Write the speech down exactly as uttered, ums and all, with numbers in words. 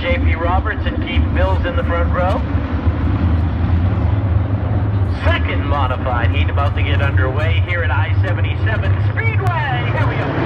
J P Roberts and Keith Mills in the front row. Second modified heat about to get underway here at I seventy-seven Speedway. Here we go.